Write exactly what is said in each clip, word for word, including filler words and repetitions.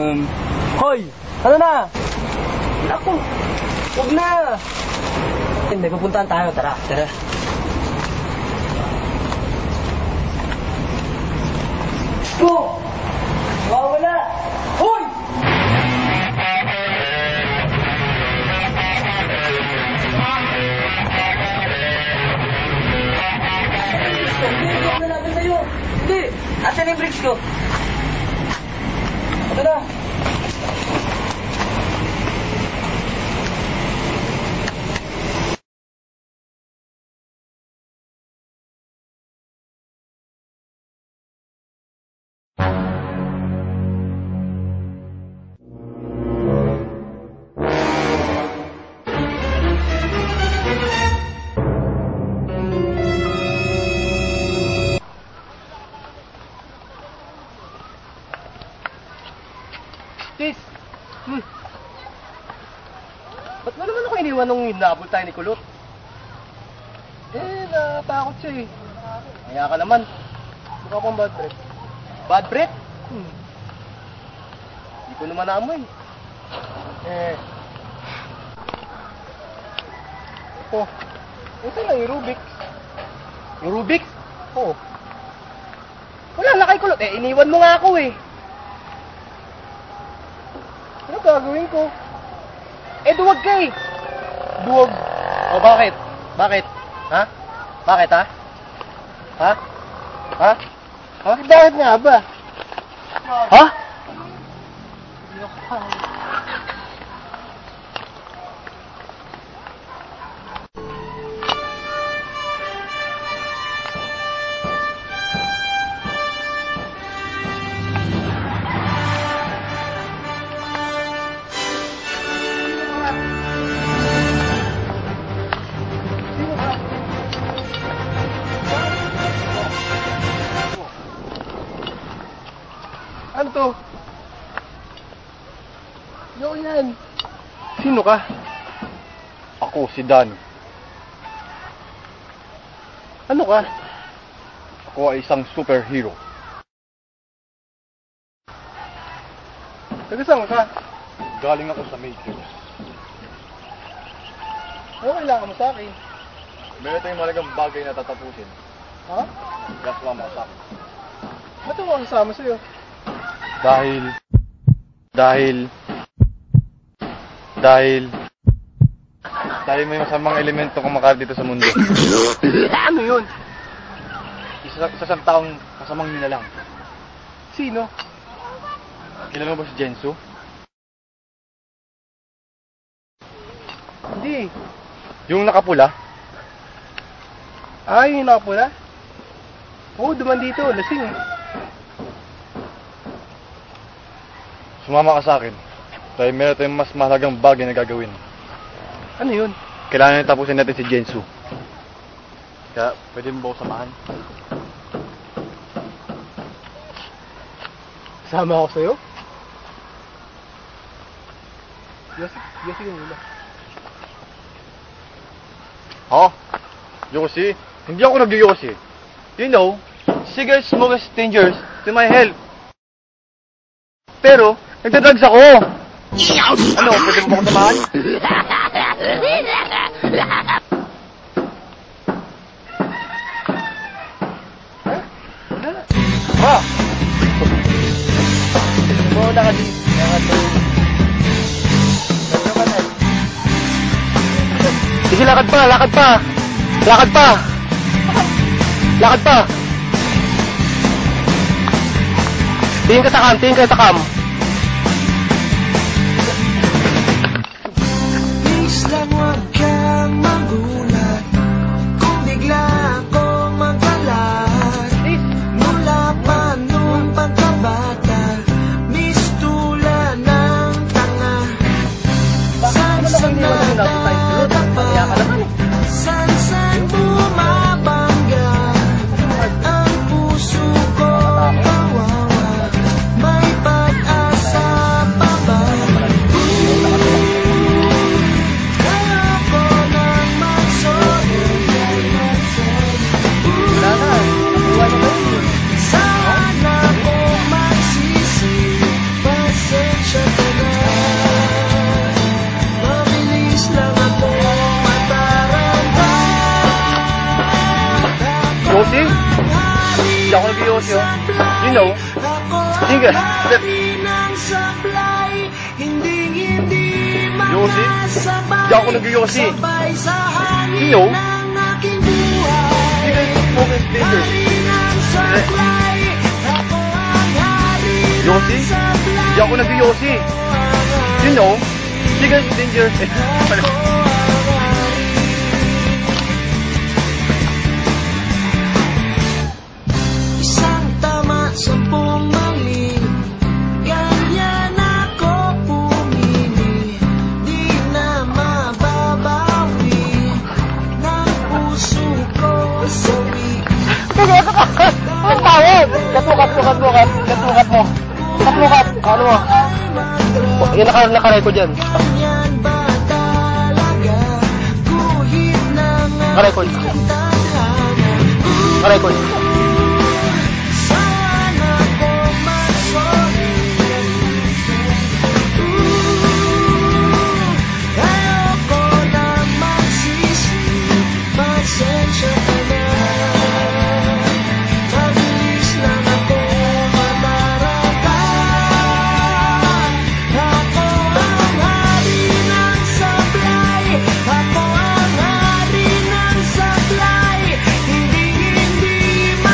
Um... Hoy! Ano na? Naku! Huwag na! May pupuntahan tayo. Tara. Tara. Go! Mawawala! Hoy! Hindi, huwag na natin sa'yo. Hindi! Asan yung bricks ko? Ito na! Tis! Hmm. Ba't mo naman ako iniwan nung hinabol tayo ni Kulot? Eh, natakot siya eh. Kaya ka naman. Mukha pang bad breath. Bad breath? Hmm. Hindi ko naman naamoy. Eh. Oh. Ito lang yung Rubik. Yung Rubik? Oo. Oh. Wala na kay Kulot. Eh, iniwan mo nga ako eh. Ano gagawin ko? Eh, duwag ka eh. Duwag. O, bakit? Bakit? Ha? Bakit, ha? Ha? Ha? Ha? Bakit nga ba? Ha? Ano to? Yo yan. Sino ka? Ako, si Dan. Ano ka? Ako ay isang superhero. Taga saan ka? Galing ako sa Majors. Ano kailangan mo sa akin? Meron tayong malagang bagay na tatapusin. Ha? Kaya sumama ka sa akin. Ba't ako kasama sa'yo? Dahil... Dahil... Dahil... Dahil may masamang elemento kumakar dito sa mundo. Ano yun? Isa, isa sa taong kasamang nilalang. Sino? Kilala mo ba si Jensu? Hindi. Yung nakapula? Ah, yung nakapula? Oo, duman dito. Lasing eh. Sumama ka sa akin. Dahil meron tayong mas mahalagang bagay na gagawin. Ano yun? Kailangan na tapusin natin si Jensu. Kaya, pwede mo ba ako samahan? Sama ako sa'yo? Yosi, Yosi yung muna. Ha? Yosi? Hindi ako nag-yosi. You know, cigarette smoke is dangerous to my health. Pero, nagdadrugs ako! Ano, pwede mo ba akong samahan? Ha? Muna ka din. Sige, lakad pa, lakad pa! Lakad pa! Lakad pa! Tingin ka takam, tingin ka takam! Please lang huwag kang magulat kung bigla akong magkalat. Mula pa nung pagkabata, mistula ng tanga. San-san nadadapa, san-san bumabangga. Ang puso ko kawawa, may pag-asa. You know, sige. Yosi? Hindi ako nag-yosi. You know, sige, focus fingers. Yosi? Hindi ako nag-yosi. You know, sige, dangerous. Isang tama, sampung mali. Ganyan ako pumili. Di na mababawi ng puso ko sawi. Ang tawag! Katlukat mo, katlukat, katlukat mo. Katlukat, ano mo? Yan, naka, naka-record yan. Ganyan ba talaga? Guhit na nga Naka-record. tadhana. Naka-record. Sana ko masori. Ayoko na magsisi. Pasensya ka na. Mabilis lang ako matarata. Ako ang hari ng sablay. Ako ang hari ng sablay. Hindi, hindi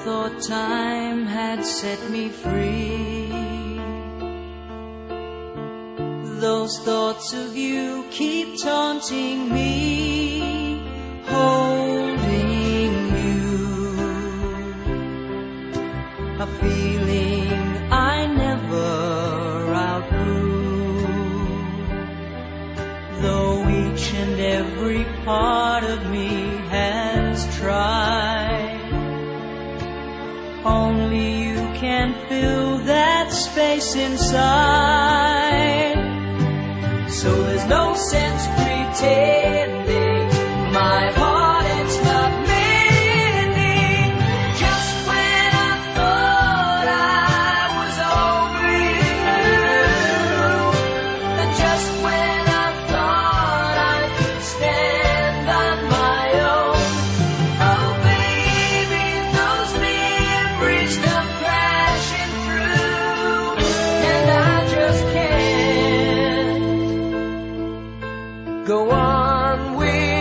thought time had set me free. Those thoughts of you keep taunting me, holding you, a feeling I never outgrew. Though each and every part of me has tried, only you can fill that space inside. So there's no sense pretending my heart it's not mending. Just when I thought I was over you, and just when I thought I could stand on my own, oh baby, those memories come crashing through, and I just can't go on with